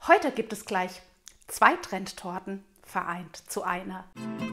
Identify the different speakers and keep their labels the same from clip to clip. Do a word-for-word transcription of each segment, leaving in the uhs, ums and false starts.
Speaker 1: Heute gibt es gleich zwei Trendtorten vereint zu einer.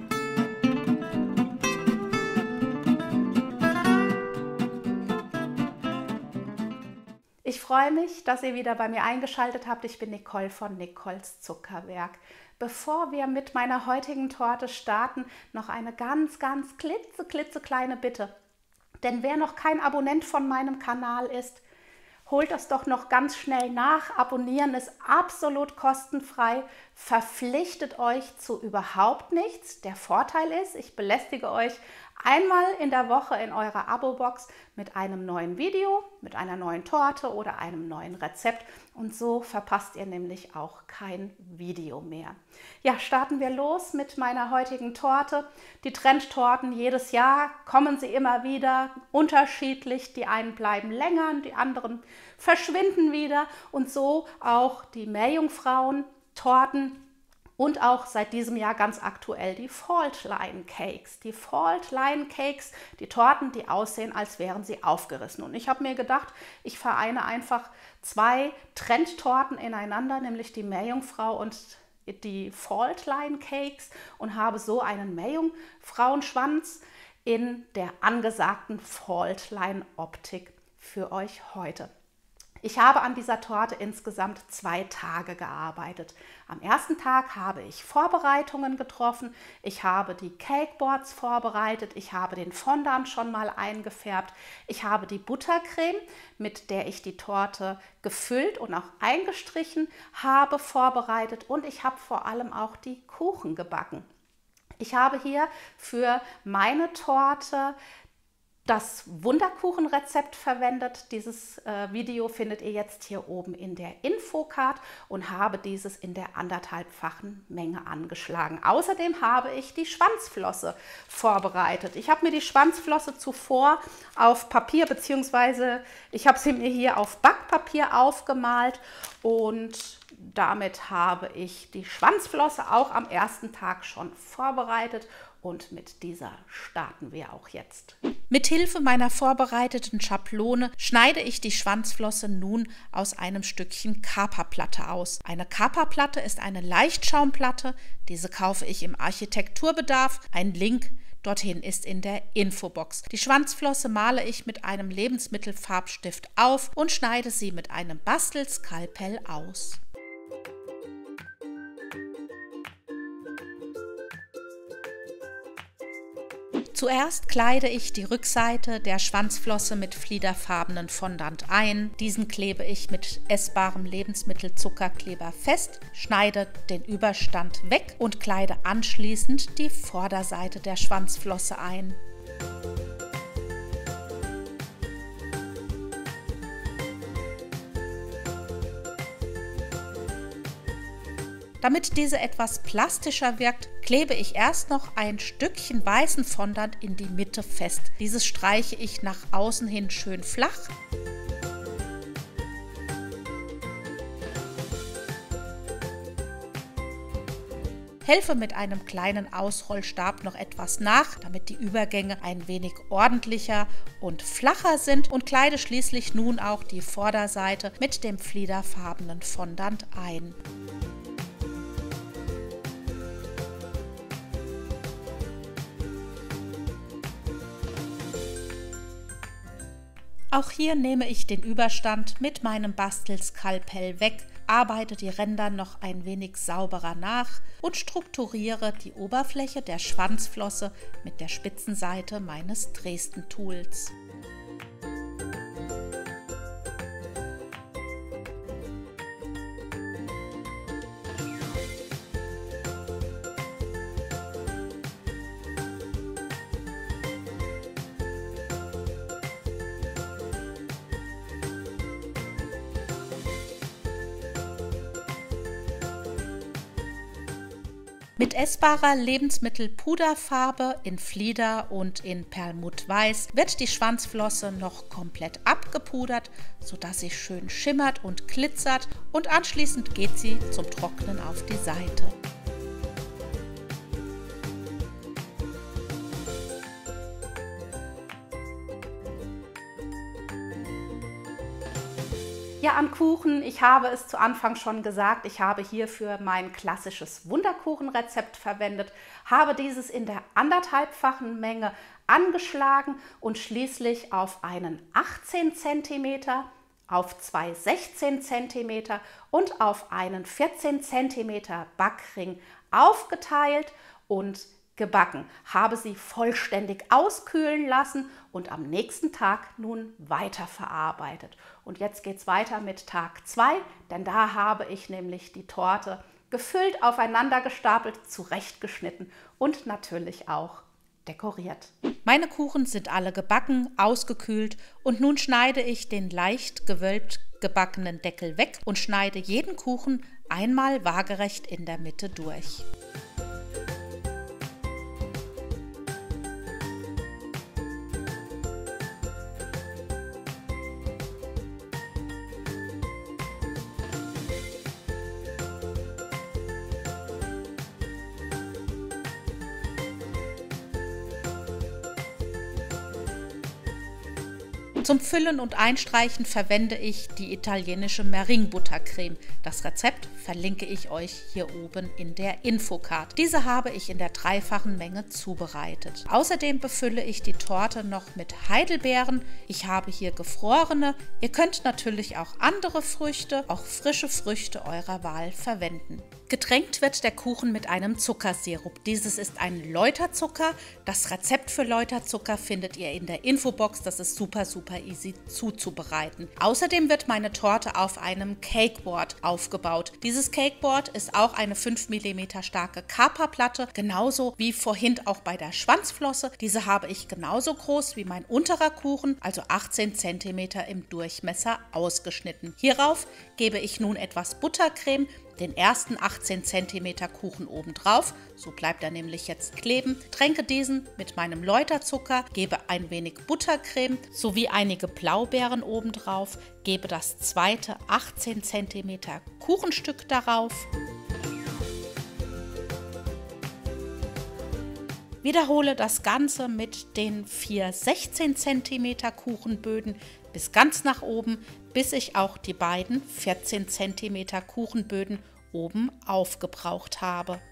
Speaker 1: Ich freue mich, dass ihr wieder bei mir eingeschaltet habt. Ich bin Nicole von Nicoles Zuckerwerk. Bevor wir mit meiner heutigen Torte starten, noch eine ganz, ganz klitze, klitzekleine Bitte. Denn wer noch kein Abonnent von meinem Kanal ist, holt das doch noch ganz schnell nach. Abonnieren ist absolut kostenfrei, verpflichtet euch zu überhaupt nichts. Der Vorteil ist, ich belästige euch einmal in der Woche in eurer Abo-Box mit einem neuen Video, mit einer neuen Torte oder einem neuen Rezept. Und so verpasst ihr nämlich auch kein Video mehr. Ja, starten wir los mit meiner heutigen Torte. Die Trendtorten, jedes Jahr kommen sie immer wieder, unterschiedlich. Die einen bleiben länger, die anderen verschwinden wieder. Und so auch die Meerjungfrauen-Torten. Und auch seit diesem Jahr ganz aktuell die Fault Line Cakes. Die Fault Line Cakes, die Torten, die aussehen, als wären sie aufgerissen. Und ich habe mir gedacht, ich vereine einfach zwei Trendtorten ineinander, nämlich die Meerjungfrau und die Fault Line Cakes, und habe so einen Meerjungfrauenschwanz in der angesagten Fault Line Optik für euch heute. Ich habe an dieser Torte insgesamt zwei Tage gearbeitet. Am ersten Tag habe ich Vorbereitungen getroffen. Ich habe die Cakeboards vorbereitet. Ich habe den Fondant schon mal eingefärbt. Ich habe die Buttercreme, mit der ich die Torte gefüllt und auch eingestrichen habe, vorbereitet. Und ich habe vor allem auch die Kuchen gebacken. Ich habe hier für meine Torte das Wunderkuchenrezept verwendet. Dieses äh, Video findet ihr jetzt hier oben in der Infocard und habe dieses in der anderthalbfachen Menge angeschlagen. Außerdem habe ich die Schwanzflosse vorbereitet. Ich habe mir die Schwanzflosse zuvor auf Papier, beziehungsweise ich habe sie mir hier auf Backpapier aufgemalt, und damit habe ich die Schwanzflosse auch am ersten Tag schon vorbereitet. Und mit dieser starten wir auch jetzt. Mit Hilfe meiner vorbereiteten Schablone schneide ich die Schwanzflosse nun aus einem Stückchen Kaperplatte aus. Eine Kaperplatte ist eine Leichtschaumplatte. Diese kaufe ich im Architekturbedarf. Ein Link dorthin ist in der Infobox. Die Schwanzflosse male ich mit einem Lebensmittelfarbstift auf und schneide sie mit einem Bastelskalpell aus. Zuerst kleide ich die Rückseite der Schwanzflosse mit fliederfarbenen Fondant ein. Diesen klebe ich mit essbarem Lebensmittelzuckerkleber fest, schneide den Überstand weg und kleide anschließend die Vorderseite der Schwanzflosse ein. Damit diese etwas plastischer wirkt, klebe ich erst noch ein Stückchen weißen Fondant in die Mitte fest. Dieses streiche ich nach außen hin schön flach. Helfe mit einem kleinen Ausrollstab noch etwas nach, damit die Übergänge ein wenig ordentlicher und flacher sind, und kleide schließlich nun auch die Vorderseite mit dem fliederfarbenen Fondant ein. Auch hier nehme ich den Überstand mit meinem Bastelskalpell weg, arbeite die Ränder noch ein wenig sauberer nach und strukturiere die Oberfläche der Schwanzflosse mit der Spitzenseite meines Dresden-Tools. Mit essbarer Lebensmittelpuderfarbe in Flieder und in Perlmuttweiß wird die Schwanzflosse noch komplett abgepudert, sodass sie schön schimmert und glitzert, und anschließend geht sie zum Trocknen auf die Seite. Ja, an Kuchen, ich habe es zu Anfang schon gesagt, ich habe hierfür mein klassisches Wunderkuchenrezept verwendet, habe dieses in der anderthalbfachen Menge angeschlagen und schließlich auf einen achtzehn Zentimeter, auf zwei sechzehn Zentimeter und auf einen vierzehn Zentimeter Backring aufgeteilt und gebacken, habe sie vollständig auskühlen lassen und am nächsten Tag nun weiterverarbeitet. Und jetzt geht es weiter mit Tag zwei, denn da habe ich nämlich die Torte gefüllt, aufeinander gestapelt, zurechtgeschnitten und natürlich auch dekoriert.
Speaker 2: Meine Kuchen sind alle gebacken, ausgekühlt und nun schneide ich den leicht gewölbt gebackenen Deckel weg und schneide jeden Kuchen einmal waagerecht in der Mitte durch. Zum Füllen und Einstreichen verwende ich die italienische Meringue-Buttercreme. Das Rezept verlinke ich euch hier oben in der Infocard. Diese habe ich in der dreifachen Menge zubereitet. Außerdem befülle ich die Torte noch mit Heidelbeeren. Ich habe hier gefrorene. Ihr könnt natürlich auch andere Früchte, auch frische Früchte eurer Wahl verwenden. Getränkt wird der Kuchen mit einem Zuckersirup. Dieses ist ein Läuterzucker. Das Rezept für Läuterzucker findet ihr in der Infobox. Das ist super, super easy zuzubereiten. Außerdem wird meine Torte auf einem Cakeboard aufgebaut. Dieses Cakeboard ist auch eine fünf Millimeter starke Kaperplatte, genauso wie vorhin auch bei der Schwanzflosse. Diese habe ich genauso groß wie mein unterer Kuchen, also achtzehn Zentimeter im Durchmesser, ausgeschnitten. Hierauf gebe ich nun etwas Buttercreme, den ersten achtzehn Zentimeter Kuchen obendrauf, so bleibt er nämlich jetzt kleben, tränke diesen mit meinem Läuterzucker, gebe ein wenig Buttercreme sowie einige Blaubeeren obendrauf, gebe das zweite achtzehn Zentimeter Kuchenstück darauf, wiederhole das Ganze mit den vier sechzehn Zentimeter Kuchenböden bis ganz nach oben, bis ich auch die beiden vierzehn Zentimeter Kuchenböden oben aufgebraucht habe.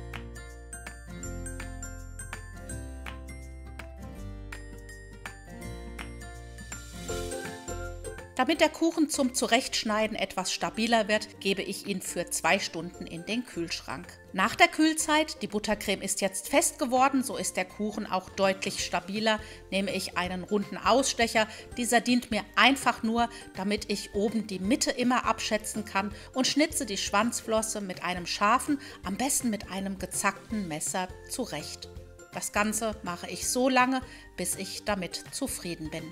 Speaker 2: Damit der Kuchen zum Zurechtschneiden etwas stabiler wird, gebe ich ihn für zwei Stunden in den Kühlschrank. Nach der Kühlzeit, die Buttercreme ist jetzt fest geworden, so ist der Kuchen auch deutlich stabiler, nehme ich einen runden Ausstecher. Dieser dient mir einfach nur, damit ich oben die Mitte immer abschätzen kann und schnitze die Schwanzflosse mit einem scharfen, am besten mit einem gezackten Messer zurecht. Das Ganze mache ich so lange, bis ich damit zufrieden bin.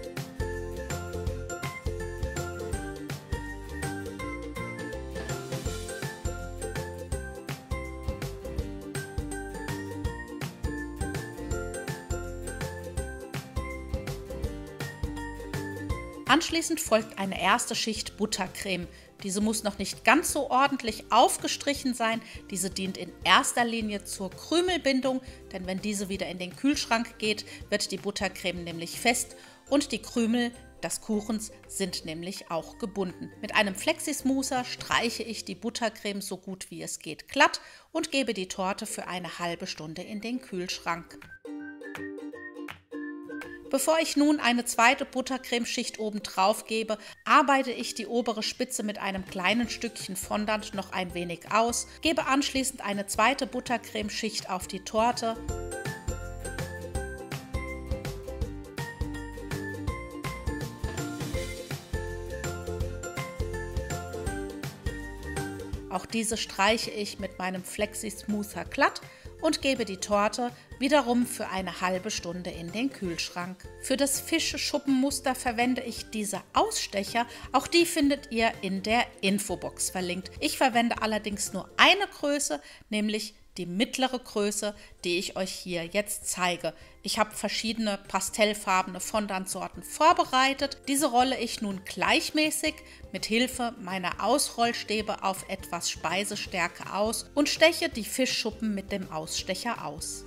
Speaker 2: Anschließend folgt eine erste Schicht Buttercreme. Diese muss noch nicht ganz so ordentlich aufgestrichen sein. Diese dient in erster Linie zur Krümelbindung, denn wenn diese wieder in den Kühlschrank geht, wird die Buttercreme nämlich fest und die Krümel des Kuchens sind nämlich auch gebunden. Mit einem Flexismooser streiche ich die Buttercreme so gut wie es geht glatt und gebe die Torte für eine halbe Stunde in den Kühlschrank. Bevor ich nun eine zweite Buttercremeschicht oben drauf gebe, arbeite ich die obere Spitze mit einem kleinen Stückchen Fondant noch ein wenig aus, gebe anschließend eine zweite Buttercremeschicht auf die Torte. Auch diese streiche ich mit meinem Flexismoother glatt und gebe die Torte wiederum für eine halbe Stunde in den Kühlschrank. Für das Fischschuppenmuster verwende ich diese Ausstecher. Auch die findet ihr in der Infobox verlinkt. Ich verwende allerdings nur eine Größe, nämlich die mittlere Größe, die ich euch hier jetzt zeige. Ich habe verschiedene pastellfarbene Fondantsorten vorbereitet. Diese rolle ich nun gleichmäßig mit Hilfe meiner Ausrollstäbe auf etwas Speisestärke aus und steche die Fischschuppen mit dem Ausstecher aus.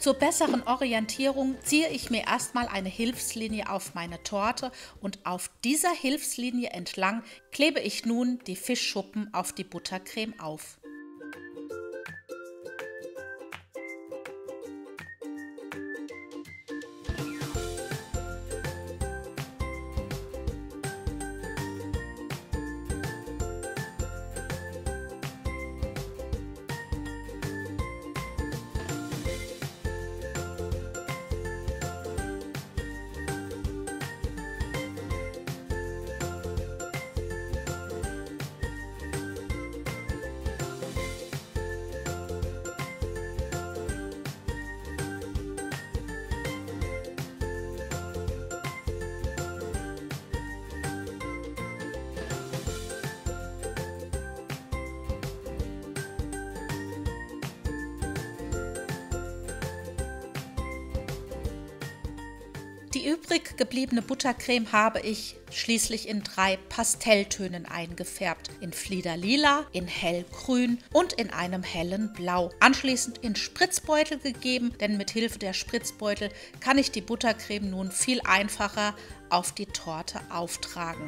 Speaker 2: Zur besseren Orientierung ziehe ich mir erstmal eine Hilfslinie auf meine Torte und auf dieser Hilfslinie entlang klebe ich nun die Fischschuppen auf die Buttercreme auf. Die übrig gebliebene Buttercreme habe ich schließlich in drei Pastelltönen eingefärbt. In Fliederlila, in hellgrün und in einem hellen Blau. Anschließend in Spritzbeutel gegeben, denn mit Hilfe der Spritzbeutel kann ich die Buttercreme nun viel einfacher auf die Torte auftragen.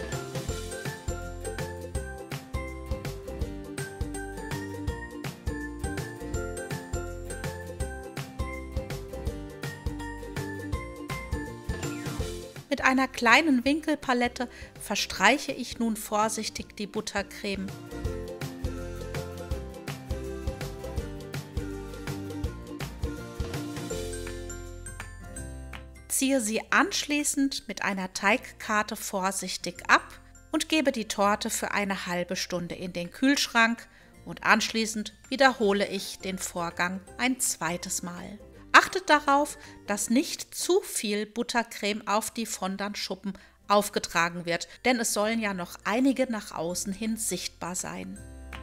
Speaker 2: Mit einer kleinen Winkelpalette verstreiche ich nun vorsichtig die Buttercreme. Ziehe sie anschließend mit einer Teigkarte vorsichtig ab und gebe die Torte für eine halbe Stunde in den Kühlschrank und anschließend wiederhole ich den Vorgang ein zweites Mal. Achtet darauf, dass nicht zu viel Buttercreme auf die Fondantschuppen aufgetragen wird, denn es sollen ja noch einige nach außen hin sichtbar sein.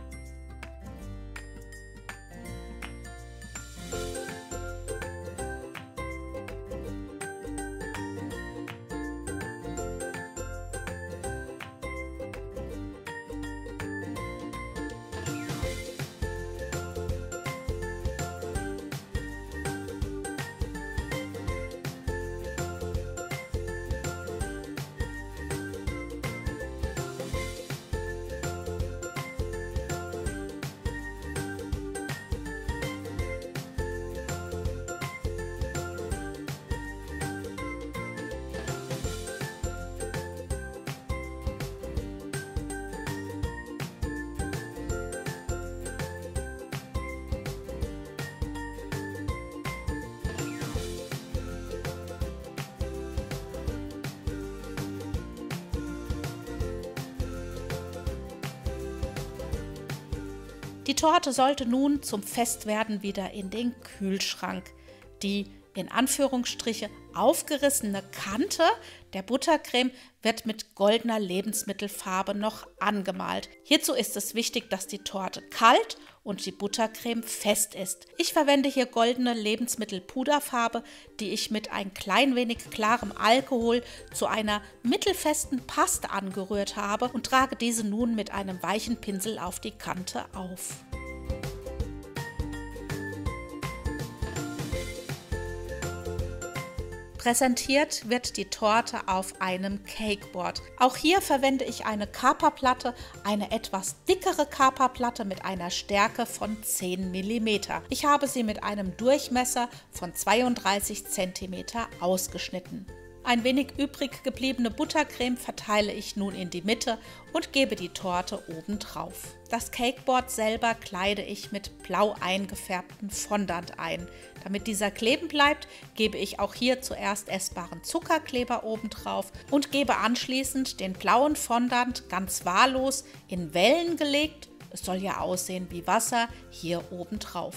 Speaker 2: Die Torte sollte nun zum Festwerden wieder in den Kühlschrank. Die in Anführungsstriche aufgerissene Kante der Buttercreme wird mit goldener Lebensmittelfarbe noch angemalt. Hierzu ist es wichtig, dass die Torte kalt und die Buttercreme fest ist. Ich verwende hier goldene Lebensmittelpuderfarbe, die ich mit ein klein wenig klarem Alkohol zu einer mittelfesten Paste angerührt habe und trage diese nun mit einem weichen Pinsel auf die Kante auf. Präsentiert wird die Torte auf einem Cakeboard. Auch hier verwende ich eine Kaperplatte, eine etwas dickere Kaperplatte mit einer Stärke von zehn Millimeter. Ich habe sie mit einem Durchmesser von zweiunddreißig Zentimeter ausgeschnitten. Ein wenig übrig gebliebene Buttercreme verteile ich nun in die Mitte und gebe die Torte oben drauf. Das Cakeboard selber kleide ich mit blau eingefärbtem Fondant ein. Damit dieser kleben bleibt, gebe ich auch hier zuerst essbaren Zuckerkleber oben drauf und gebe anschließend den blauen Fondant ganz wahllos in Wellen gelegt, es soll ja aussehen wie Wasser, hier oben drauf.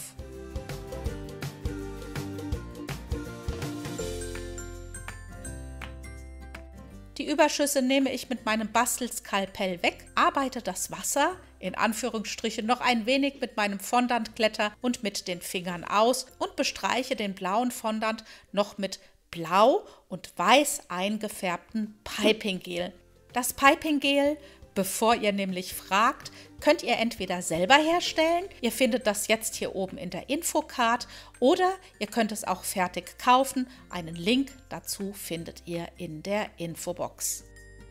Speaker 2: Die Überschüsse nehme ich mit meinem Bastelskalpell weg, arbeite das Wasser, in Anführungsstrichen noch ein wenig mit meinem Fondantkletter und mit den Fingern aus und bestreiche den blauen Fondant noch mit blau und weiß eingefärbtem Piping Gel. Das Piping Gel Bevor ihr nämlich fragt, könnt ihr entweder selber herstellen, ihr findet das jetzt hier oben in der Infocard, oder ihr könnt es auch fertig kaufen. Einen Link dazu findet ihr in der Infobox.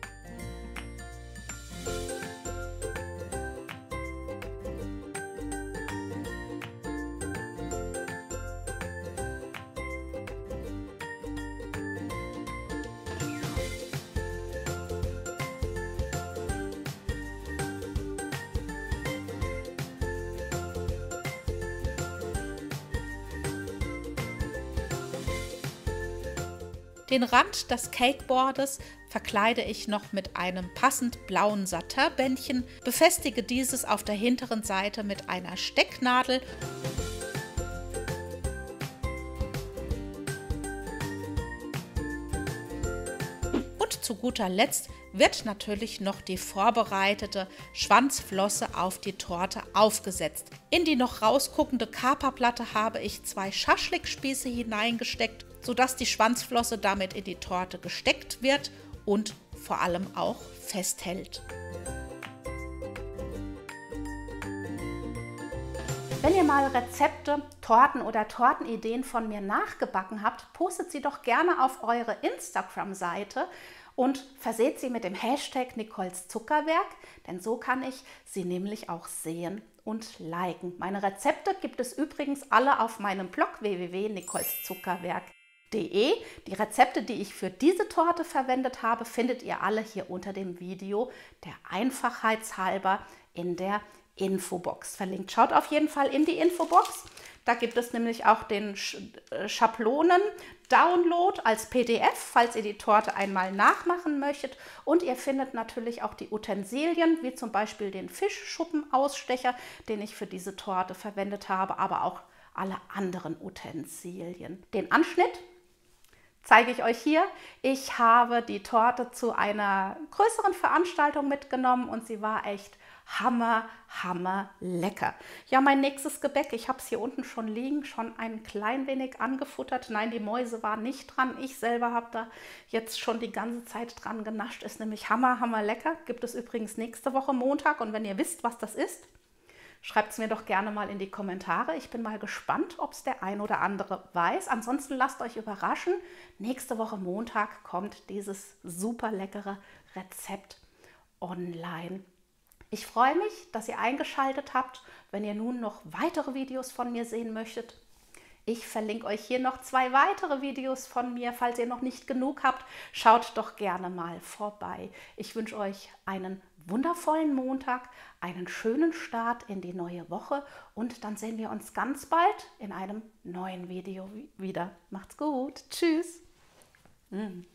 Speaker 2: Den Rand des Cakeboardes verkleide ich noch mit einem passend blauen Satinbändchen, befestige dieses auf der hinteren Seite mit einer Stecknadel und zu guter Letzt wird natürlich noch die vorbereitete Schwanzflosse auf die Torte aufgesetzt. In die noch rausguckende Kaperplatte habe ich zwei Schaschlikspieße hineingesteckt, sodass die Schwanzflosse damit in die Torte gesteckt wird und vor allem auch festhält.
Speaker 1: Wenn ihr mal Rezepte, Torten oder Tortenideen von mir nachgebacken habt, postet sie doch gerne auf eure Instagram-Seite und verseht sie mit dem Hashtag Nicoles Zuckerwerk, denn so kann ich sie nämlich auch sehen und liken. Meine Rezepte gibt es übrigens alle auf meinem Blog w w w punkt nicoles zuckerwerk punkt de. Die Rezepte, die ich für diese Torte verwendet habe, findet ihr alle hier unter dem Video, der Einfachheitshalber in der Infobox verlinkt. Schaut auf jeden Fall in die Infobox. Da gibt es nämlich auch den Schablonen-Download als P D F, falls ihr die Torte einmal nachmachen möchtet. Und ihr findet natürlich auch die Utensilien, wie zum Beispiel den Fischschuppenausstecher, den ich für diese Torte verwendet habe, aber auch alle anderen Utensilien. Den Anschnitt zeige ich euch hier. Ich habe die Torte zu einer größeren Veranstaltung mitgenommen und sie war echt hammer, hammer lecker. Ja, mein nächstes Gebäck, ich habe es hier unten schon liegen, schon ein klein wenig angefuttert. Nein, die Mäuse waren nicht dran. Ich selber habe da jetzt schon die ganze Zeit dran genascht. Ist nämlich hammer, hammer lecker. Gibt es übrigens nächste Woche Montag und wenn ihr wisst, was das ist, schreibt es mir doch gerne mal in die Kommentare. Ich bin mal gespannt, ob es der ein oder andere weiß. Ansonsten lasst euch überraschen. Nächste Woche Montag kommt dieses super leckere Rezept online. Ich freue mich, dass ihr eingeschaltet habt. Wenn ihr nun noch weitere Videos von mir sehen möchtet, ich verlinke euch hier noch zwei weitere Videos von mir. Falls ihr noch nicht genug habt, schaut doch gerne mal vorbei. Ich wünsche euch einen wundervollen Montag, einen schönen Start in die neue Woche und dann sehen wir uns ganz bald in einem neuen Video wieder. Macht's gut. Tschüss. Mm.